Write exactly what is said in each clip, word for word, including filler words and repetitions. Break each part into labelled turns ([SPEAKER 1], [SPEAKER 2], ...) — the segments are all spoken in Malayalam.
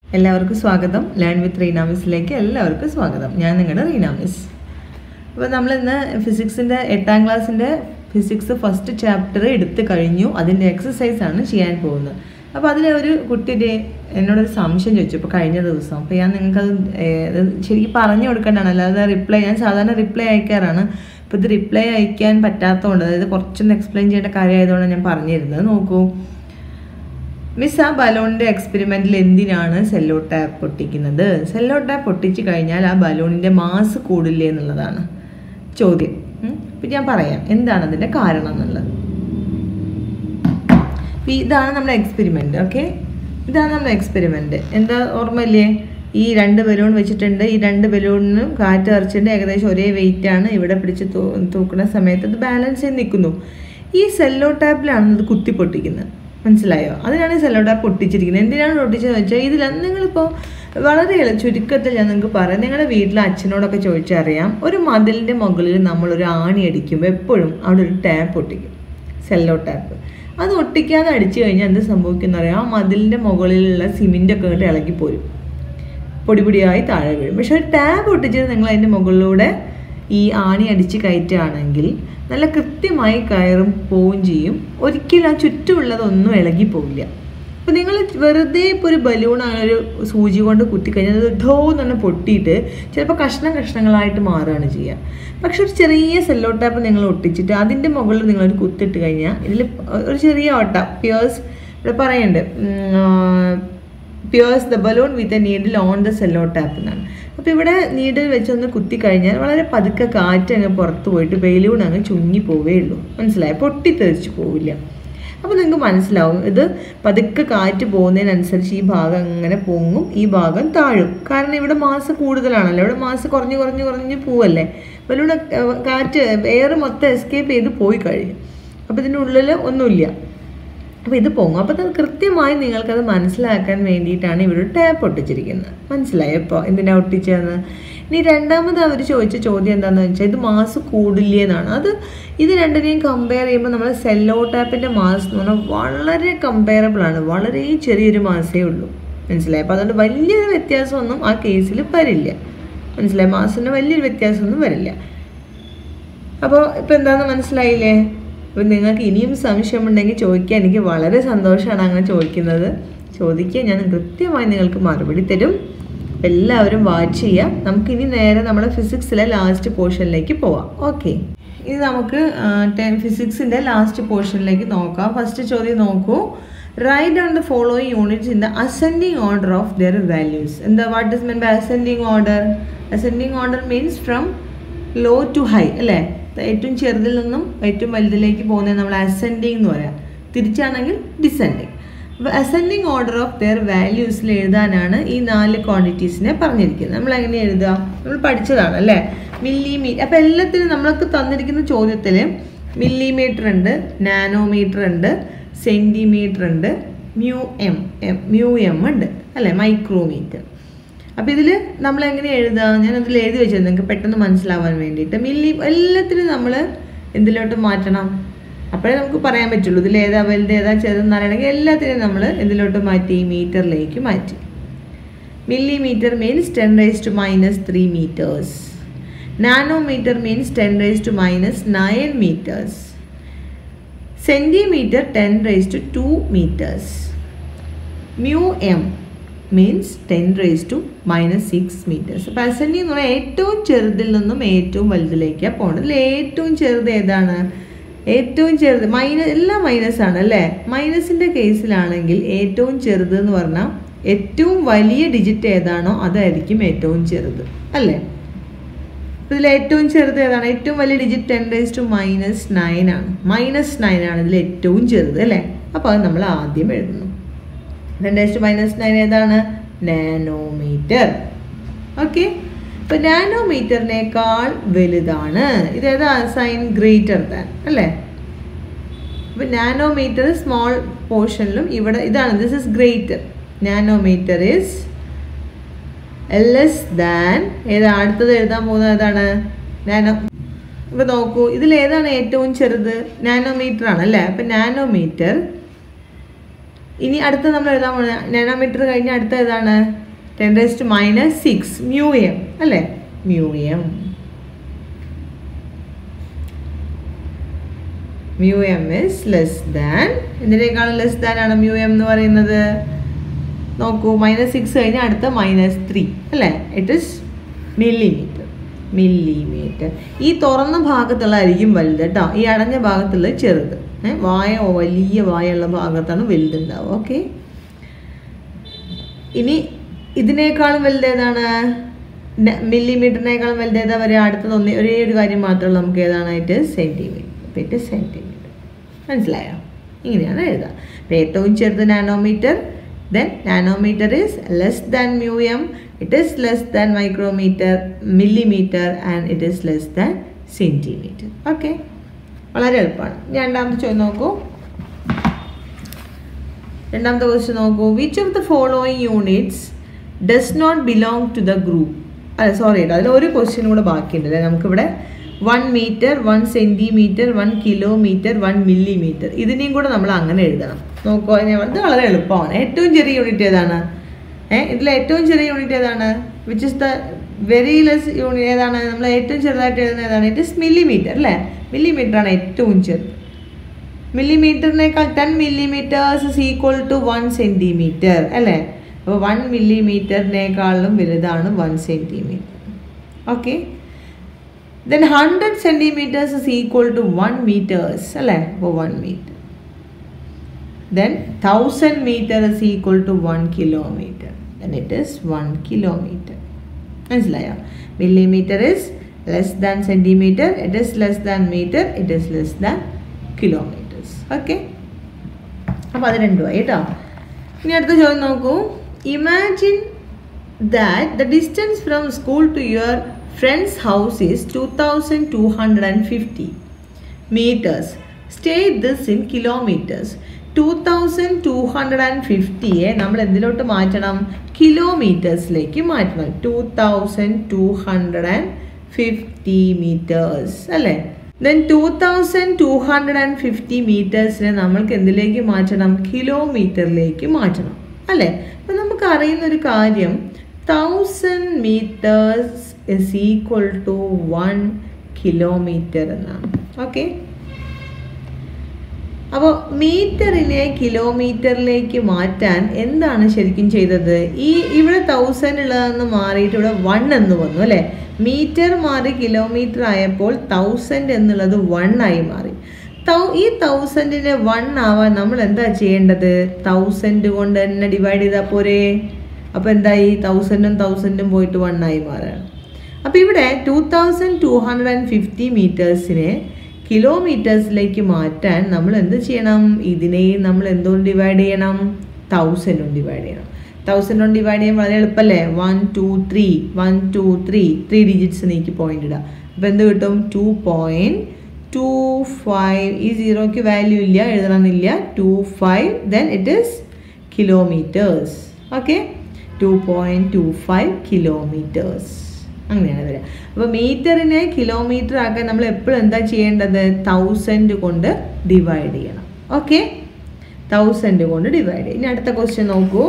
[SPEAKER 1] എല്ലാവർക്കും സ്വാഗതം. ലേൺ വിത്ത് റീന മിസ്സിലേക്ക് എല്ലാവർക്കും സ്വാഗതം. ഞാൻ നിങ്ങളുടെ റീന മിസ്. അപ്പോൾ നമ്മളിന്ന് ഫിസിക്സിൻ്റെ എട്ടാം ക്ലാസ്സിൻ്റെ ഫിസിക്സ് ഫസ്റ്റ് ചാപ്റ്റർ എടുത്ത് കഴിഞ്ഞു. അതിൻ്റെ എക്സസൈസാണ് ചെയ്യാൻ പോകുന്നത്. അപ്പോൾ അതിലൊരു കുട്ടിയുടെ എന്നോടൊരു സംശയം ചോദിച്ചു ഇപ്പോൾ കഴിഞ്ഞ ദിവസം. അപ്പോൾ ഞാൻ നിങ്ങൾക്കത് ശരിക്കും പറഞ്ഞു കൊടുക്കേണ്ടതാണ്, അല്ലാതെ റിപ്ലൈ ഞാൻ സാധാരണ റിപ്ലൈ അയക്കാറാണ്. അപ്പോൾ ഇത് റിപ്ലൈ അയക്കാൻ പറ്റാത്തതുകൊണ്ട്, അതായത് കുറച്ചൊന്ന് എക്സ്പ്ലെയിൻ ചെയ്യേണ്ട കാര്യമായതുകൊണ്ടാണ് ഞാൻ പറഞ്ഞു തരുന്നത്. നോക്കൂ മിസ്, ആ ബലൂണിൻ്റെ എക്സ്പെരിമെൻറ്റിൽ എന്തിനാണ് സെല്ലോ ടാപ്പ് പൊട്ടിക്കുന്നത്? സെല്ലോ ടാപ്പ് പൊട്ടിച്ച് കഴിഞ്ഞാൽ ആ ബലൂണിൻ്റെ മാസ് കൂടില്ലേ എന്നുള്ളതാണ് ചോദ്യം. അപ്പം ഞാൻ പറയാം എന്താണ് അതിൻ്റെ കാരണം എന്നുള്ളത്. ഇതാണ് നമ്മുടെ എക്സ്പെരിമെൻറ്റ്. ഓക്കെ, ഇതാണ് നമ്മുടെ എക്സ്പെരിമെൻറ്റ്. എന്താ ഓർമ്മയില്ലേ? ഈ രണ്ട് ബലൂൺ വെച്ചിട്ടുണ്ട്. ഈ രണ്ട് ബലൂണിനും കാറ്റ് നിറച്ചിട്ടുണ്ട്. ഏകദേശം ഒരേ വെയിറ്റാണ്. ഇവിടെ പിടിച്ച് തൂ തൂക്കുന്ന സമയത്ത് അത് ബാലൻസ് ചെയ്ത് നിൽക്കുന്നു. ഈ സെല്ലോ ടാപ്പിലാണ് ഇത് കുത്തി പൊട്ടിക്കുന്നത്. മനസ്സിലായോ? അതിനാണ് സെല്ലോ ടാപ്പ് പൊട്ടിച്ചിരിക്കുന്നത്. എന്തിനാണ് പൊട്ടിച്ചതെന്ന് വെച്ചാൽ ഇതിൽ നിങ്ങളിപ്പോൾ വളരെ ചുരുക്കത്തിൽ ഞാൻ നിങ്ങൾക്ക് പറയാം. നിങ്ങളുടെ വീട്ടിലെ അച്ഛനോടൊക്കെ ചോദിച്ചറിയാം, ഒരു മതിലിൻ്റെ മുകളിൽ നമ്മളൊരു ആണി അടിക്കുമ്പോൾ എപ്പോഴും അവിടെ ഒരു ടാപ്പ് ഒട്ടിക്കും, സെല്ലോ ടാപ്പ്. അത് ഒട്ടിക്കാതെ അടിച്ചു കഴിഞ്ഞാൽ എന്ത് സംഭവിക്കുന്ന അറിയാം? ആ മതിലിൻ്റെ മുകളിലുള്ള സിമെൻ്റൊക്കെ ഇങ്ങോട്ട് ഇളകിപ്പോരും, പൊടിപൊടിയായി താഴെ വീഴും. പക്ഷെ ഒരു ടാപ്പ് ഒട്ടിച്ചിട്ട് നിങ്ങൾ അതിൻ്റെ മുകളിലൂടെ ഈ ആണി അടിച്ച് കയറ്റുകയാണെങ്കിൽ നല്ല കൃത്യമായി കയറും പോവുകയും ചെയ്യും. ഒരിക്കലും ആ ചുറ്റുമുള്ളതൊന്നും ഇളകിപ്പോവില്ല. അപ്പോൾ നിങ്ങൾ വെറുതെ ഇപ്പോൾ ഒരു ബലൂൺ അങ്ങനെ ഒരു സൂചി കൊണ്ട് കുത്തിക്കഴിഞ്ഞാൽ അത് ധോ എന്ന് തന്നെ പൊട്ടിയിട്ട് ചിലപ്പോൾ കഷ്ണം കഷ്ണങ്ങളായിട്ട് മാറുകയാണ് ചെയ്യുക. പക്ഷെ ഒരു ചെറിയ സെല്ലോ ടാപ്പ് നിങ്ങൾ ഒട്ടിച്ചിട്ട് അതിൻ്റെ മുകളിൽ നിങ്ങളൊരു കുത്തിട്ട് കഴിഞ്ഞാൽ ഇതിൽ ഒരു ചെറിയ ഓട്ട പിയേഴ്സ് ഇവിടെ പറയുന്നുണ്ട്, pierce the balloon with a needle on the cello tape എന്നാണ്. അപ്പോൾ ഇവിടെ നീഡിൽ വെച്ചൊന്ന് കുത്തിക്കഴിഞ്ഞാൽ വളരെ പതുക്കെ കാറ്റ് അങ്ങ് പുറത്ത് പോയിട്ട് ബലൂൺ അങ്ങ് ചുങ്ങി പോവേ ഉള്ളൂ. മനസ്സിലായി? പൊട്ടിത്തെറിച്ച് പോവില്ല. അപ്പോൾ നിങ്ങൾക്ക് മനസ്സിലാവും ഇത് പതുക്കെ കാറ്റ് പോകുന്നതിനനുസരിച്ച് ഈ ഭാഗം അങ്ങനെ പൊങ്ങും, ഈ ഭാഗം താഴും. കാരണം ഇവിടെ മാസ് കൂടുതലാണല്ലോ, ഇവിടെ മാസ് കുറഞ്ഞ് കുറഞ്ഞ് കുറഞ്ഞ് പോവല്ലേ. ബലൂൺ കാറ്റ് എയർ മൊത്തം എസ്കേപ്പ് ചെയ്ത് പോയി കഴിയും. അപ്പോൾ ഇതിൻ്റെ ഉള്ളിൽ ഒന്നുമില്ല. അപ്പോൾ ഇത് പൊങ്ങും. അപ്പോൾ അത് കൃത്യമായി നിങ്ങൾക്കത് മനസ്സിലാക്കാൻ വേണ്ടിയിട്ടാണ് ഇവിടെ ടാപ്പ് ഒട്ടിച്ചിരിക്കുന്നത്. മനസ്സിലായോ ഇപ്പോൾ എന്തിനാ ഒട്ടിച്ചതെന്ന്? ഇനി രണ്ടാമത് അവർ ചോദിച്ച ചോദ്യം എന്താണെന്ന് വെച്ചാൽ ഇത് മാസ് കൂടില്ലേ എന്നാണ്. അത് ഇത് രണ്ടിനെയും കമ്പയർ ചെയ്യുമ്പോൾ നമ്മൾ സെല്ലോ ടാപ്പിൻ്റെ മാസ് എന്ന് പറഞ്ഞാൽ വളരെ കമ്പയറബിൾ ആണ്, വളരെ ചെറിയൊരു മാസേ ഉള്ളൂ. മനസ്സിലായി? അപ്പോൾ അതുകൊണ്ട് വലിയൊരു വ്യത്യാസമൊന്നും ആ കേസിൽ വരില്ല. മനസ്സിലായി? മാസിന് വലിയൊരു വ്യത്യാസമൊന്നും വരില്ല. അപ്പോൾ ഇപ്പോൾ എന്താണെന്ന് മനസ്സിലായില്ലേ? അപ്പോൾ നിങ്ങൾക്ക് ഇനിയും സംശയമുണ്ടെങ്കിൽ ചോദിക്കുക. എനിക്ക് വളരെ സന്തോഷമാണ് അങ്ങനെ ചോദിക്കുന്നത്. ചോദിക്കുക, ഞാൻ കൃത്യമായി നിങ്ങൾക്ക് മറുപടി തരും. എല്ലാവരും വാച്ച് ചെയ്യാം. നമുക്കിനി നേരെ നമ്മുടെ ഫിസിക്സിലെ ലാസ്റ്റ് പോർഷനിലേക്ക് പോവാം. ഓക്കെ, ഇനി നമുക്ക് ഫിസിക്സിൻ്റെ ലാസ്റ്റ് പോർഷനിലേക്ക് നോക്കാം. ഫസ്റ്റ് ചോദ്യം നോക്കൂ. Write down the following units in the ascending order of their values. എന്താ what is mean by ascending order? Ascending order means from low to high അല്ലേ? ഏറ്റവും ചെറുതിൽ നിന്നും ഏറ്റവും വലുതിലേക്ക് പോകുന്നത് നമ്മൾ അസെൻഡിങ് എന്ന് പറയാം. തിരിച്ചാണെങ്കിൽ ഡിസെൻഡിങ്. അപ്പോൾ അസെൻഡിങ് ഓർഡർ ഓഫ് ദെയർ വാല്യൂസിൽ എഴുതാനാണ് ഈ നാല് ക്വാണ്ടിറ്റീസിനെ പറഞ്ഞിരിക്കുന്നത്. നമ്മൾ എങ്ങനെ എഴുതുക? നമ്മൾ പഠിച്ചതാണ് അല്ലേ? മില്ലിമീറ്റർ. അപ്പോൾ എല്ലാത്തിനും നമ്മൾക്ക് തന്നിരിക്കുന്ന ചോദ്യത്തിൽ മില്ലിമീറ്റർ ഉണ്ട്, നാനോമീറ്റർ ഉണ്ട്, സെൻറ്റിമീറ്റർ ഉണ്ട്, mu M M mu M ഉണ്ട് അല്ലേ, മൈക്രോമീറ്റർ. അപ്പോൾ ഇതിൽ നമ്മൾ എങ്ങനെ എഴുതുക? ഞാൻ അതിൽ എഴുതി വെച്ചത് നിങ്ങൾക്ക് പെട്ടെന്ന് മനസ്സിലാവാൻ വേണ്ടിയിട്ട്. മില്ലി എല്ലാത്തിനും നമ്മൾ എന്തിലോട്ട് മാറ്റണം? അപ്പോഴേ നമുക്ക് പറയാൻ പറ്റുള്ളൂ ഇതിൽ ഏതാ വലുത് ഏതാ ചെറുതെന്ന് അറിയണമെങ്കിൽ. എല്ലാത്തിനും നമ്മൾ എന്തിലോട്ട് മാറ്റി? മീറ്ററിലേക്ക് മാറ്റി. Millimetre means ten raise to minus three metres. Nanometre means ten raise to minus nine metres. Centimetre ten raise to two metres. Mu M means ten raise to minus six metres. അപ്പോൾ അസെൻഡിങ് എന്ന് പറഞ്ഞാൽ ഏറ്റവും ചെറുതിൽ നിന്നും ഏറ്റവും വലുതിലേക്കാണ് പോകുന്നത്. അതിൽ ഏറ്റവും ചെറുത് ഏതാണ്? ഏറ്റവും ചെറുത് മൈനസ്, എല്ലാം മൈനസ് ആണ് അല്ലേ? മൈനസിൻ്റെ കേസിലാണെങ്കിൽ ഏറ്റവും ചെറുത് എന്ന് പറഞ്ഞാൽ ഏറ്റവും വലിയ ഡിജിറ്റ് ഏതാണോ അതായിരിക്കും ഏറ്റവും ചെറുത് അല്ലേ? അപ്പോൾ ഇതിൽ ഏറ്റവും ചെറുത് ഏതാണ്? ഏറ്റവും വലിയ digit ten raise to minus nine ആണ്. മൈനസ് നയൻ ആണ് ഇതിൽ ഏറ്റവും ചെറുത് അല്ലേ? അപ്പോൾ അത് നമ്മൾ ആദ്യം എഴുതുന്നു. Ten raise to minus nine ഏതാണ്? നാനോമീറ്റർ. ഓക്കെ, ഇപ്പോൾ നാനോമീറ്ററിനേക്കാൾ വലുതാണ്. ഇതേതാ? സൈൻ ഗ്രേറ്റർ ദാൻ അല്ലേ? അപ്പോൾ നാനോമീറ്റർ സ്മോൾ പോർഷനിലും ഇവിടെ ഇതാണ്, this is greater. Nanometer is less than ഏതാ? അടുത്തത് എഴുതാൻ പോകുന്നത് ഏതാണ്? നാനോ. ഇപ്പോൾ നോക്കൂ, ഇതിലേതാണ് ഏറ്റവും ചെറുത്? നാനോമീറ്റർ ആണ് അല്ലേ? അപ്പോൾ നാനോമീറ്റർ ഇനി അടുത്ത നമ്മൾ എഴുതാൻ പോകുന്നത് നാനോമീറ്റർ കഴിഞ്ഞ അടുത്ത ഏതാണ്? Ten raised minus six mu M അല്ലേ? Mu M mu M is less than, എന്തിനേക്കാളും ലെസ് ദാൻ ആണ് മ്യൂ എം എന്ന് പറയുന്നത്? നോക്കൂ, മൈനസ് സിക്സ് കഴിഞ്ഞാൽ അടുത്ത മൈനസ് ത്രീ അല്ലേ? It is millimeter. മില്ലിമീറ്റർ. ഈ തുറന്ന ഭാഗത്തുള്ളതായിരിക്കും വലുത് കേട്ടോ, ഈ അടഞ്ഞ ഭാഗത്തുള്ളത് ചെറുത്. വായ വലിയ വായുള്ള ഭാഗത്താണ് വലുതുണ്ടാവുക. ഓക്കെ, ഇനി ഇതിനേക്കാളും വലുതേതാണ്? മില്ലിമീറ്ററിനേക്കാളും വലുതേതാ വരിക? അടുത്തത് ഒന്ന് ഒരേ ഒരു കാര്യം മാത്രമേ നമുക്ക് ഏതാണ്? It centimeter. അപ്പോൾ ഇറ്റ് സെൻറ്റിമീറ്റർ. മനസ്സിലായോ? ഇങ്ങനെയാണ് എഴുതുക. അപ്പോൾ ഏറ്റവും ചെറുത് nanometer, then nanometer is less than mu m, it is less than micrometer, millimeter and it is less than centimeter. Okay, വളരെ എളുപ്പമാണ്. രണ്ടാമത്തെ ചോദ്യം നോക്കൂ. രണ്ടാമത്തെ ക്വസ്റ്റ്യൻ നോക്കൂ. which of the following units does not belong to the group? അല്ല സോറി കേട്ടോ, അതിൽ ഒരു ക്വസ്റ്റ്യൻ കൂടെ ബാക്കിയുണ്ടല്ലേ നമുക്കിവിടെ. One meter, one centimeter, one kilometer, one millimeter, ഇതിനെയും കൂടെ നമ്മൾ അങ്ങനെ എഴുതണം. നോക്കൂ, ഇത് വളരെ എളുപ്പമാണ്. ഏറ്റവും ചെറിയ യൂണിറ്റ് ഏതാണ്? ഏഹ് ഇതിൽ ഏറ്റവും ചെറിയ യൂണിറ്റ് ഏതാണ്? Which is the very less unit ഏതാണ്? നമ്മൾ ഏറ്റവും ചെറുതായിട്ട് എഴുതുന്നത് ഏതാണ്? ഇറ്റ് ഇസ് മില്ലിമീറ്റർ അല്ലേ? മില്ലിമീറ്റർ ആണ് ഏറ്റവും ചെറുത്. മില്ലിമീറ്ററിനേക്കാൾ ten millimeters is equal to one centimeter അല്ലേ? അപ്പോൾ വൺ മില്ലിമീറ്ററിനേക്കാളും വലുതാണ് one centimeter. Okay, then one hundred centimeters is equal to one meters അല്ലേ? അപ്പോൾ one meter. then one thousand meter is equal to one kilometer. then it is one kilometer. മനസ്സിലായോ? millimeter is less than centimeter, it is less than meter, it is less than kilometers. Okay, അപ്പോൾ അത് രണ്ടുമായി കേട്ടോ. ഇനി അടുത്ത ചോദ്യം നോക്കൂ. imagine that the distance from school to your friend's house is two thousand two hundred fifty meters. State this in kilometers. two thousand two hundred fifty യെ നമ്മൾ എന്തിലോട്ട് മാറ്റണം? കിലോമീറ്റേഴ്സിലേക്ക് മാറ്റണം. two thousand two hundred fifty meters അല്ലേ? then two thousand two hundred fifty meters-നെ നമ്മൾക്ക് എന്തിലേക്ക് മാറ്റണം? കിലോമീറ്ററിലേക്ക് മാറ്റണം അല്ലേ? അപ്പോൾ നമുക്ക് അറിയുന്ന ഒരു കാര്യം thousand meters is equal to one kilometer എന്നാണ്. ഓക്കെ, അപ്പോൾ മീറ്ററിനെ കിലോമീറ്ററിലേക്ക് മാറ്റാൻ എന്താണ് ശരിക്കും ചെയ്തത്? ഈ ഇവിടെ തൗസൻഡ് ഉള്ളതെന്ന് മാറിയിട്ട് ഇവിടെ വൺ എന്ന് വന്നു അല്ലേ? മീറ്റർ മാറി കിലോമീറ്റർ ആയപ്പോൾ തൗസൻഡ് എന്നുള്ളത് വൺ ആയി മാറി. തൗ ഈ തൗസൻഡിനെ വൺ ആവാൻ നമ്മൾ എന്താ ചെയ്യേണ്ടത്? തൗസൻഡ് കൊണ്ട് തന്നെ ഡിവൈഡ് ചെയ്താൽ പോരെ? അപ്പോൾ എന്തായി? തൗസൻഡും തൗസൻഡും പോയിട്ട് വൺ ആയി മാറുകയാണ്. അപ്പോൾ ഇവിടെ two thousand two hundred fifty മീറ്റേഴ്സിനെ കിലോമീറ്റേഴ്സിലേക്ക് മാറ്റാൻ നമ്മൾ എന്ത് ചെയ്യണം? ഇതിനെയും നമ്മൾ എന്തുകൊണ്ട് ഡിവൈഡ് ചെയ്യണം? തൗസൻഡും ഡിവൈഡ് ചെയ്യണം. തൗസൻഡ് കൊണ്ട് ഡിവൈഡ് ചെയ്യാൻ വളരെ എളുപ്പമല്ലേ? One two three one two three three digits നീക്കി പോയിന്റ് ഇടുക. അപ്പോൾ എന്ത് കിട്ടും? Two point two five. ഈ സീറോയ്ക്ക് വാല്യൂ ഇല്ല, എഴുതണമെന്നില്ല. Two five then it is kilometers. Okay, two point two five kilometers അങ്ങനെയാണ് വരിക. അപ്പോൾ മീറ്ററിനെ കിലോമീറ്റർ ആക്കാൻ നമ്മൾ എപ്പോഴും എന്താ ചെയ്യേണ്ടത്? തൗസൻഡ് കൊണ്ട് ഡിവൈഡ് ചെയ്യണം. ഓക്കെ, തൗസൻഡ് കൊണ്ട് ഡിവൈഡ് ചെയ്യും. ഇനി അടുത്ത ക്വസ്റ്റ്യൻ നോക്കൂ.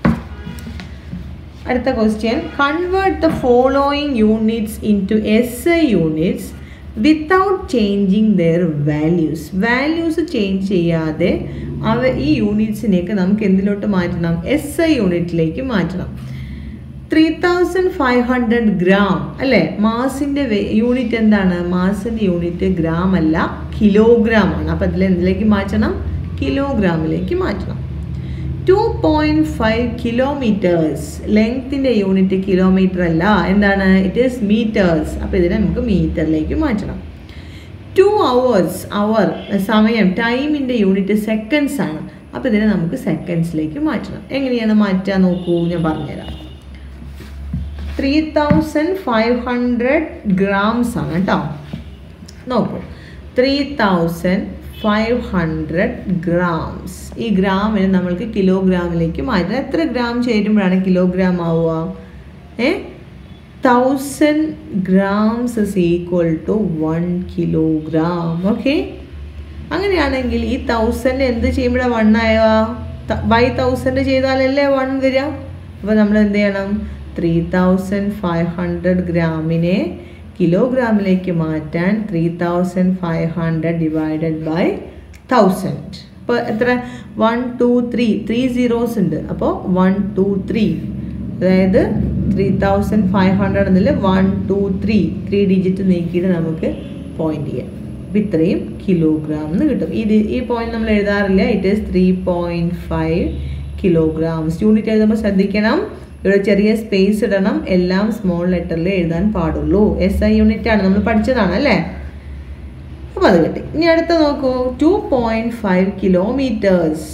[SPEAKER 1] അടുത്ത question, convert the following units into S I units without changing their values. Values change ചെയ്യാതെ അവ ഈ യൂണിറ്റ്സിനെയൊക്കെ നമുക്ക് എന്തിലോട്ട് മാറ്റണം? എസ് ഐ യൂണിറ്റിലേക്ക് മാറ്റണം. Three thousand five hundred gram അല്ലേ? മാസിൻ്റെ യൂണിറ്റ് എന്താണ്? മാസിൻ്റെ യൂണിറ്റ് ഗ്രാം അല്ല, കിലോഗ്രാം ആണ്. അപ്പോൾ അതിൽ എന്തിലേക്ക് മാറ്റണം? കിലോഗ്രാമിലേക്ക് മാറ്റണം. ടു പോയിൻറ്റ് ഫൈവ് കിലോമീറ്റേഴ്സ്, ലെങ്ത്തിൻ്റെ യൂണിറ്റ് കിലോമീറ്റർ അല്ല, എന്താണ്? It is meters. അപ്പോൾ ഇതിനെ നമുക്ക് മീറ്ററിലേക്ക് മാറ്റണം. ടു അവേഴ്സ്, അവർ സമയം, ടൈമിൻ്റെ യൂണിറ്റ് സെക്കൻഡ്സ് ആണ്. അപ്പോൾ ഇതിനെ നമുക്ക് സെക്കൻഡ്സിലേക്ക് മാറ്റണം. എങ്ങനെയാണ് മാറ്റുക നോക്കൂ, ഞാൻ പറഞ്ഞുതരാം. Three thousand five hundred grams ആണ് കേട്ടോ. നോക്കൂ, three thousand five hundred grams. ഈ ഗ്രാമിന് നമ്മൾക്ക് കിലോഗ്രാമിലേക്ക് മാറ്റാം. എത്ര ഗ്രാം ചേരുമ്പോഴാണ് കിലോഗ്രാം ആവുക? A thousand grams is equal to one kilogram. Okay, അങ്ങനെയാണെങ്കിൽ ഈ തൗസൻഡ് എന്ത് ചെയ്യുമ്പോഴാണ് വൺ ആവുക? ബൈ തൗസൻഡ് ചെയ്താലല്ലേ വൺ വരിക. അപ്പോൾ നമ്മൾ എന്ത് ചെയ്യണം? ത്രീ തൗസൻഡ് ഫൈവ് ഹൺഡ്രഡ് ഗ്രാമിനെ കിലോഗ്രാമിലേക്ക് മാറ്റാൻ three thousand five hundred divided by thousand. അപ്പോൾ എത്ര? One two three three zeros ഉണ്ട്. അപ്പോൾ വൺ ടു ത്രീ, അതായത് ത്രീ തൗസൻഡ് ഫൈവ് ഹൺഡ്രഡ് എന്നതിൽ one two three three digit നീക്കിയിട്ട് നമുക്ക് പോയിന്റ് ചെയ്യാം. അപ്പം ഇത്രയും കിലോഗ്രാം എന്ന് കിട്ടും. ഇത് ഈ പോയിന്റ് നമ്മൾ എഴുതാറില്ല. It is three point five kilograms. Unit എഴുതുമ്പോൾ ശ്രദ്ധിക്കണം, ഇവിടെ ചെറിയ സ്പേസ് ഇടണം. എല്ലാം സ്മോൾ ലെറ്ററിൽ എഴുതാൻ പാടുള്ളൂ. എസ് ഐ യൂണിറ്റ് ആണ്, നമ്മൾ പഠിച്ചതാണ് അല്ലേ. അപ്പോൾ അത് കിട്ടി. ഇനി അടുത്ത നോക്കൂ, two point five kilometers.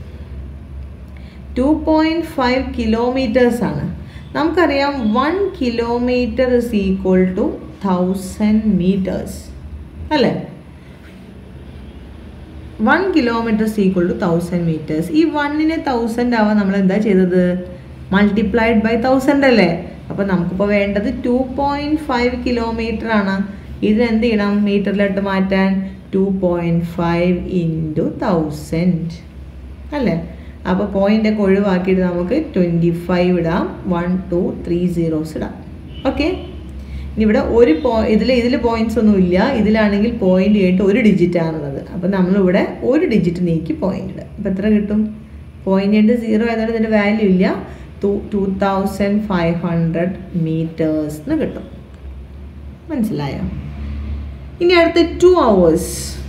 [SPEAKER 1] Two point five kilometers ആണ്. നമുക്കറിയാം one kilometer is equal to thousand meters അല്ലേ. One kilometer is equal to thousand meters. ഈ വണ്ണിനെ തൗസൻഡ് ആവാൻ നമ്മൾ എന്താ ചെയ്തത്? മൾട്ടിപ്ലൈഡ് ബൈ തൗസൻഡ് അല്ലേ. അപ്പോൾ നമുക്കിപ്പോൾ വേണ്ടത് ടു പോയിൻറ്റ് ഫൈവ് കിലോമീറ്റർ ആണ്. ഇതിനെന്ത് ചെയ്യണം? മീറ്ററിലോട്ട് മാറ്റാൻ two point five into thousand അല്ലേ. അപ്പോൾ പോയിൻ്റൊക്കെ ഒഴിവാക്കിയിട്ട് നമുക്ക് ട്വൻറ്റി ഫൈവ് ഇടാം. വൺ ടു ത്രീ സീറോസ് ഇടാം. ഓക്കെ. ഇനി ഇവിടെ ഒരു പോ ഇതിൽ ഇതിൽ പോയിൻറ്റ്സ് ഒന്നും ഇല്ല. ഇതിലാണെങ്കിൽ പോയിൻ്റ് കഴിഞ്ഞിട്ട് ഒരു ഡിജിറ്റ് ആണുള്ളത്. അപ്പോൾ നമ്മളിവിടെ ഒരു ഡിജിറ്റ് നീക്കി പോയിൻ്റ് ഇടുക. അപ്പോൾ എത്ര കിട്ടും? പോയിൻ്റ് കഴിഞ്ഞിട്ട് സീറോ ആയതുകൊണ്ട് ഇതിൻ്റെ വാല്യൂ ഇല്ല. Two two thousand five hundred meters എന്ന് കിട്ടും. മനസ്സിലായോ? ഇനി അടുത്ത ടു അവേഴ്സ്.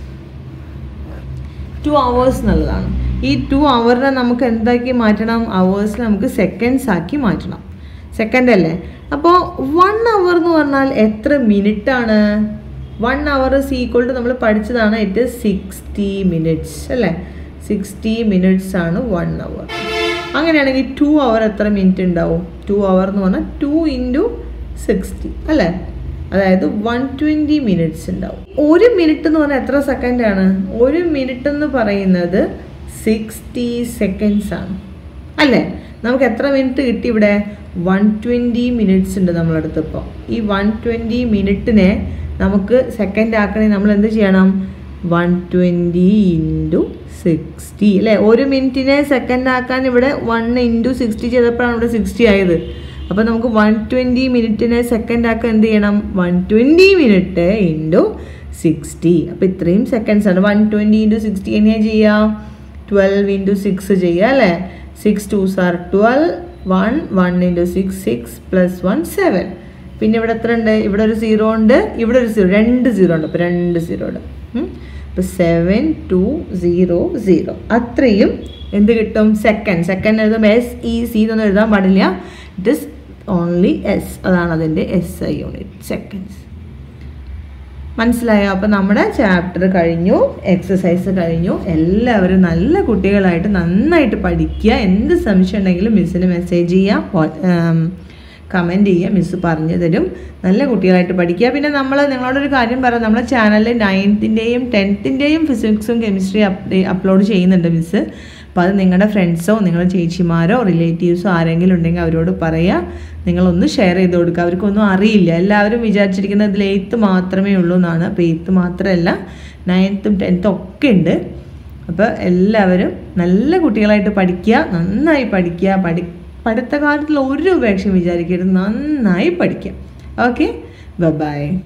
[SPEAKER 1] ടു അവേഴ്സ് എന്നുള്ളതാണ്. ഈ ടു അവറിനെ നമുക്ക് എന്താക്കി മാറ്റണം? അവേഴ്സിനെ നമുക്ക് സെക്കൻഡ്സ് ആക്കി മാറ്റണം. സെക്കൻഡ് അല്ലേ. അപ്പോൾ വൺ അവർ എന്ന് പറഞ്ഞാൽ എത്ര മിനിറ്റ് ആണ്? One hour is equal to നമ്മൾ പഠിച്ചതാണ്. ഇറ്റ് ഇസ് സിക്സ്റ്റി മിനിറ്റ്സ് അല്ലേ. സിക്സ്റ്റി മിനിറ്റ്സ് ആണ് വൺ അവർ. അങ്ങനെയാണെങ്കിൽ ടു അവർ എത്ര മിനിറ്റ് ഉണ്ടാവും? ടു അവർ എന്ന് പറഞ്ഞാൽ ടു ഇൻറ്റു സിക്സ്റ്റി അല്ലേ. അതായത് വൺ ട്വൻറ്റി മിനിറ്റ്സ് ഉണ്ടാവും. ഒരു മിനിറ്റ് എന്ന് പറഞ്ഞാൽ എത്ര സെക്കൻഡാണ്? ഒരു മിനിറ്റ് എന്ന് പറയുന്നത് സിക്സ്റ്റി സെക്കൻഡ്സ് ആണ് അല്ലേ. നമുക്ക് എത്ര മിനിറ്റ് കിട്ടി ഇവിടെ? വൺ ട്വൻറ്റി മിനിറ്റ്സ് ഉണ്ട് നമ്മളടുത്ത്. ഇപ്പോൾ ഈ വൺ ട്വൻറ്റി മിനിറ്റിനെ നമുക്ക് സെക്കൻഡ് ആക്കണമെങ്കിൽ നമ്മൾ എന്ത് ചെയ്യണം? വൺ ട്വൻറ്റി ഇൻറ്റു സിക്സ്റ്റി അല്ലേ. ഒരു മിനിറ്റിനെ സെക്കൻഡ് ആക്കാൻ ഇവിടെ വൺ ഇൻറ്റു സിക്സ്റ്റി ചെയ്തപ്പോഴാണ് ഇവിടെ സിക്സ്റ്റി ആയത്. അപ്പോൾ നമുക്ക് വൺ ട്വൻറ്റി മിനിറ്റിനെ സെക്കൻഡ് ആക്കാൻ എന്ത് ചെയ്യണം? One twenty minute into sixty. അപ്പോൾ ഇത്രയും സെക്കൻഡ്സ് ആണ്. വൺ ട്വൻറ്റി ഇൻറ്റു സിക്സ്റ്റി എങ്ങനെയാണ് ചെയ്യുക? ട്വൽവ് ഇൻറ്റു സിക്സ് ചെയ്യുക അല്ലേ. Six twos are twelve. One one into six six plus one seven. പിന്നെ ഇവിടെ എത്ര ഉണ്ട്? ഇവിടെ ഒരു സീറോ ഉണ്ട്, ഇവിടെ ഒരു സീറോ, രണ്ട് സീറോ ഉണ്ട്. അപ്പോൾ രണ്ട് സീറോ ഉണ്ട്. അപ്പോൾ സെവൻ ടു സീറോ സീറോ അത്രയും എന്ത് കിട്ടും? സെക്കൻഡ്. സെക്കൻഡ് എഴുതുമ്പോൾ എസ് ഇ സി എന്നൊന്നും എഴുതാൻ പാടില്ല. It is only S. അതാണ് അതിൻ്റെ എസ് ഐ യൂണിറ്റ്, സെക്കൻഡ്സ്. മനസ്സിലായോ? അപ്പോൾ നമ്മുടെ ചാപ്റ്റർ കഴിഞ്ഞു, എക്സസൈസ് കഴിഞ്ഞു. എല്ലാവരും നല്ല കുട്ടികളായിട്ട് നന്നായിട്ട് പഠിക്കുക. എന്ത് സംശയം ഉണ്ടെങ്കിലും മിസ്സിന് മെസ്സേജ് ചെയ്യുക, കമൻറ്റ് ചെയ്യുക, മിസ്സ് പറഞ്ഞു തരും. നല്ല കുട്ടികളായിട്ട് പഠിക്കുക. പിന്നെ നമ്മൾ നിങ്ങളോടൊരു കാര്യം പറയാം, നമ്മുടെ ചാനലിൽ നയൻത്തിൻ്റെയും ടെൻത്തിൻ്റെയും ഫിസിക്സും കെമിസ്ട്രി അപ് അപ്ലോഡ് ചെയ്യുന്നുണ്ട് മിസ്സ്. അപ്പോൾ അത് നിങ്ങളുടെ ഫ്രണ്ട്സോ നിങ്ങളുടെ ചേച്ചിമാരോ റിലേറ്റീവ്സോ ആരെങ്കിലും ഉണ്ടെങ്കിൽ അവരോട് പറയുക, നിങ്ങളൊന്ന് ഷെയർ ചെയ്ത് കൊടുക്കുക. അവർക്കൊന്നും അറിയില്ല. എല്ലാവരും വിചാരിച്ചിരിക്കുന്നത് ഇതിൽ എയ്ത്ത് മാത്രമേ ഉള്ളൂ എന്നാണ്. അപ്പോൾ എയ്ത്ത് മാത്രമല്ല, നയൻത്തും ടെൻത്തും ഒക്കെ ഉണ്ട്. അപ്പോൾ എല്ലാവരും നല്ല കുട്ടികളായിട്ട് പഠിക്കുക, നന്നായി പഠിക്കുക. പഠി പഠിത്ത കാര്യത്തിൽ ഒരു ഉപേക്ഷയും വിചാരിക്കരുത്, നന്നായി പഠിക്കുക. Okay, by.